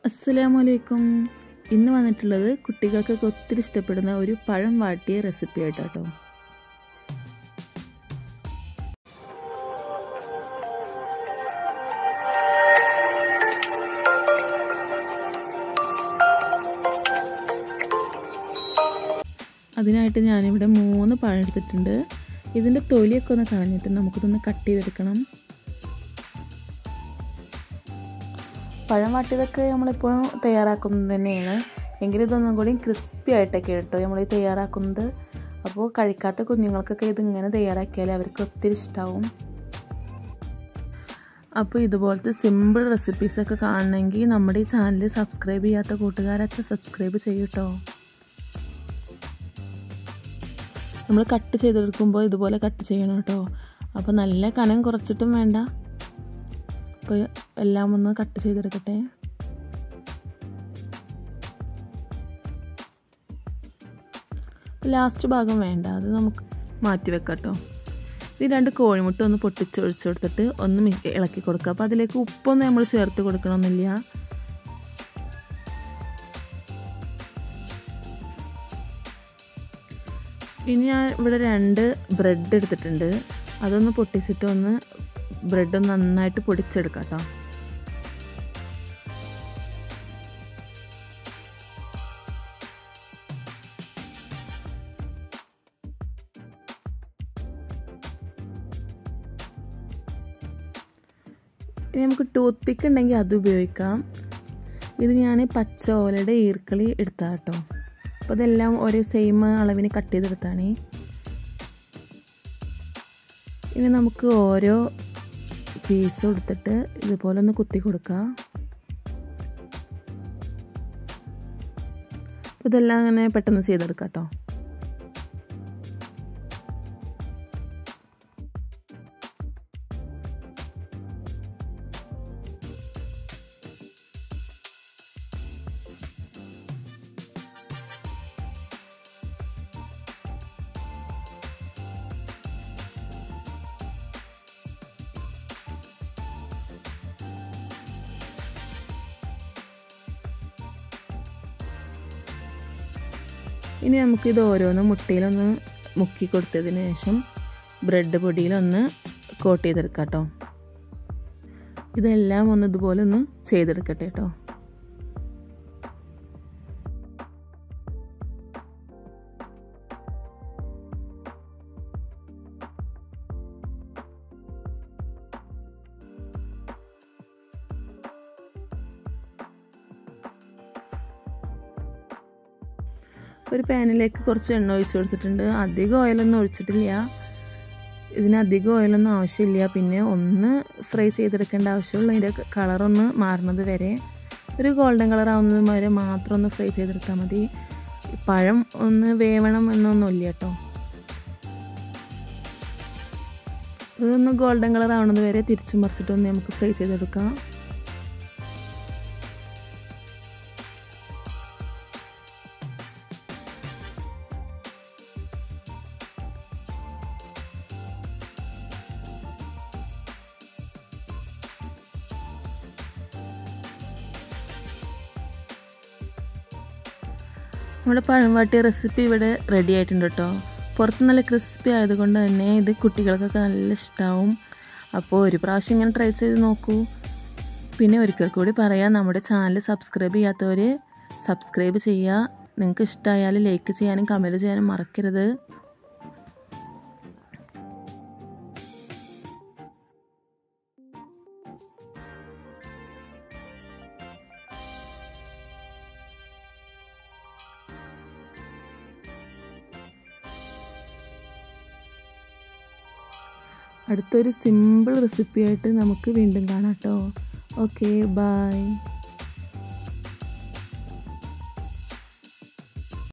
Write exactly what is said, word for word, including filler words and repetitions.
അസ്സലാമു അലൈക്കും. ഇന്ന് വന്നിട്ടുള്ളത് കുട്ടികൾക്കൊക്കെ ഒത്തിരി ഇഷ്ടപ്പെടുന്ന ഒരു പഴം വാട്ടിയ റെസിപ്പി ആയിട്ടാട്ടോ. അതിനായിട്ട് ഞാനിവിടെ മൂന്ന് പഴം എടുത്തിട്ടുണ്ട്. ഇതിൻ്റെ തൊലിയൊക്കെ ഒന്ന് കളഞ്ഞിട്ട് നമുക്കിതൊന്ന് കട്ട് ചെയ്തെടുക്കണം. പഴം വാട്ടിയതൊക്കെ നമ്മളിപ്പോഴും തയ്യാറാക്കുന്നത് തന്നെയാണ്, എങ്കിലും ഇതൊന്നും കൂടി ക്രിസ്പി ആയിട്ടൊക്കെ കേട്ടോ നമ്മൾ ഈ തയ്യാറാക്കുന്നത്. അപ്പോൾ കഴിക്കാത്ത കുഞ്ഞുങ്ങൾക്കൊക്കെ ഇതിങ്ങനെ തയ്യാറാക്കിയാൽ അവർക്ക് ഒത്തിരി ഇഷ്ടമാവും. അപ്പോൾ ഇതുപോലത്തെ സിമ്പിൾ റെസിപ്പീസൊക്കെ കാണണമെങ്കിൽ നമ്മുടെ ഈ ചാനൽ സബ്സ്ക്രൈബ് ചെയ്യാത്ത കൂട്ടുകാരൊക്കെ സബ്സ്ക്രൈബ് ചെയ്യൂട്ടോ. നമ്മൾ കട്ട് ചെയ്തെടുക്കുമ്പോൾ ഇതുപോലെ കട്ട് ചെയ്യണം കേട്ടോ. അപ്പോൾ നല്ല കനം കുറച്ചിട്ടും വേണ്ട. അപ്പോൾ എല്ലാം ഒന്ന് കട്ട് ചെയ്തെടുക്കട്ടെ. ലാസ്റ്റ് ഭാഗം വേണ്ട, അത് നമുക്ക് മാറ്റി വെക്കാം കേട്ടോ. ഈ രണ്ട് കോഴിമുട്ട ഒന്ന് പൊട്ടിച്ചൊഴിച്ചു കൊടുത്തിട്ട് ഒന്ന് ഇളക്കി കൊടുക്കുക. അപ്പോൾ അതിലേക്ക് ഉപ്പൊന്നും നമ്മൾ ചേർത്ത് കൊടുക്കണമെന്നില്ല. ഇനി ഞാൻ ഇവിടെ രണ്ട് ബ്രെഡ് എടുത്തിട്ടുണ്ട്. അതൊന്ന് പൊട്ടിച്ചിട്ട് ഒന്ന് ബ്രെഡ് നന്നായിട്ട് പൊടിച്ചെടുക്കാം കേട്ടോ. ഇനി നമുക്ക് ടൂത്ത് പിക്ക് ഉണ്ടെങ്കിൽ അത് ഉപയോഗിക്കാം. ഇത് ഞാൻ പച്ച ഓലയുടെ ഈർക്കളി എടുത്താ കേട്ടോ. അപ്പോൾ ഇതെല്ലാം ഒരേ സെയിം അളവിന് കട്ട് ചെയ്തെടുത്താണ്. ഇനി നമുക്ക് ഓരോ പീസ് എടുത്തിട്ട് ഇതുപോലെ ഒന്ന് കുത്തി കൊടുക്കാം. ഇതെല്ലാം അങ്ങനെ പെട്ടെന്ന് ചെയ്തെടുക്കാം കേട്ടോ. ഇനി നമുക്കിത് ഓരോന്നും മുട്ടയിലൊന്ന് മുക്കി കൊടുത്തതിന് ശേഷം ബ്രെഡ് പൊടിയിലൊന്ന് കോട്ട് ചെയ്തെടുക്കാം കേട്ടോ. ഇതെല്ലാം ഒന്ന് ഇതുപോലെ ഒന്ന് ചെയ്തെടുക്കട്ടെ കേട്ടോ. ഒരു പാനിലേക്ക് കുറച്ച് എണ്ണ ഒഴിച്ച് കൊടുത്തിട്ടുണ്ട്. അധികം ഓയിലൊന്നും ഒഴിച്ചിട്ടില്ല. ഇതിന് അധികം ഓയിലൊന്നും ആവശ്യമില്ല. പിന്നെ ഒന്ന് ഫ്രൈ ചെയ്തെടുക്കേണ്ട ആവശ്യമുള്ളൂ. അതിൻ്റെ കളറൊന്ന് മാറുന്നത് വരെ, ഒരു ഗോൾഡൻ കളർ ആവുന്നത് വരെ മാത്രം ഒന്ന് ഫ്രൈ ചെയ്തെടുത്താൽ മതി. പഴം ഒന്ന് വേവണം എന്നൊന്നുമില്ല കേട്ടോ. ഇതൊന്ന് ഗോൾഡൻ കളർ ആവുന്നത് വരെ തിരിച്ചും മറിച്ചിട്ടൊന്ന് നമുക്ക് ഫ്രൈ ചെയ്തെടുക്കാം. നമ്മുടെ പഴം വാട്ടിയ റെസിപ്പി ഇവിടെ റെഡി ആയിട്ടുണ്ട് കേട്ടോ. പുറത്ത് നല്ല ക്രിസ്പി ആയതുകൊണ്ട് തന്നെ ഇത് കുട്ടികൾക്കൊക്കെ നല്ല ഇഷ്ടമാവും. അപ്പോൾ ഒരു പ്രാവശ്യം ഇങ്ങനെ ട്രൈ ചെയ്ത് നോക്കൂ. പിന്നെ ഒരിക്കൽ കൂടി പറയാം, നമ്മുടെ ചാനൽ സബ്സ്ക്രൈബ് ചെയ്യാത്തവർ സബ്സ്ക്രൈബ് ചെയ്യുക. നിങ്ങൾക്ക് ഇഷ്ടമായാൽ ലൈക്ക് ചെയ്യാനും കമൻറ്റ് ചെയ്യാനും മറക്കരുത്. അടുത്തൊരു സിമ്പിൾ റെസിപ്പി ആയിട്ട് നമുക്ക് വീണ്ടും കാണാം കേട്ടോ. Okay, by.